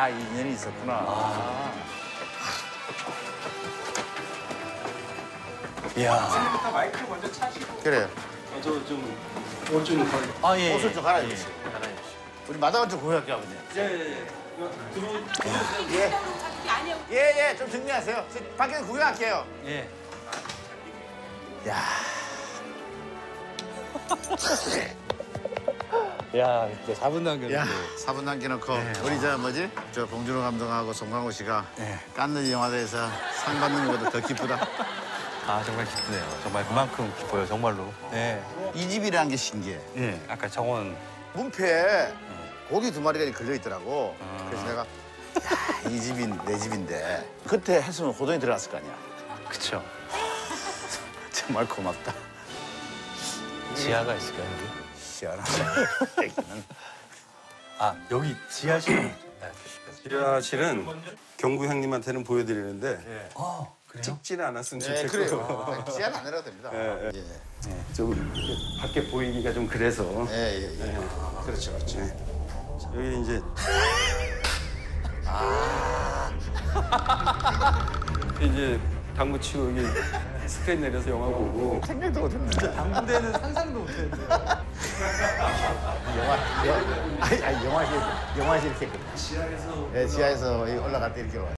아, 인연이 있었구나. 이야. 마이크를 먼저 차시고. 그래요. 옷좀 걸려. 아, 예. 옷을 좀 갈아입으시오. 우리 마당을 좀 구해갈게요, 아버님. 예. 예, 좀 정리하세요. 저 밖에서 구경할게요. 예. 야, 야, 진짜 4분 남겼는데. 야, 4분 남겨놓고 우리 저 뭐지? 저 봉준호 감독하고 송강호 씨가 깐느 영화제에서 상 받는 것보다 더 기쁘다. 아, 정말 기쁘네요. 정말 그만큼 기뻐요, 정말로. 네. 이 집이라는 게 신기해. 예. 아까 정원. 문패에 고기 2마리가 걸려 있더라고. 그래서 내가 야, 이 집이 내 집인데 그때 했으면 호동이 들어갔을 거 아니야. 그쵸. 정말 고맙다. 지하가 있을까요, 여기? 시원하다. 얘기는. 아, 여기 지하실. 지하실은 경구 형님한테는 보여드리는데 아, 그래요? 찍지는 않았으면 네, 좋겠고. 그래요. 지하는 안 내려도 됩니다. 예, 예. 좀 이렇게 밖에 보이기가 좀 그래서. 예. 그렇죠. 예. 여기 이제 이제 당구 치고 여기 스크린 내려서 영화 보고. 생각도 못했네. 당구대는 상상도 못했는데. 영화실 이렇게. 지하에서. 예, 지하에서 올라갈 때 이렇게 와.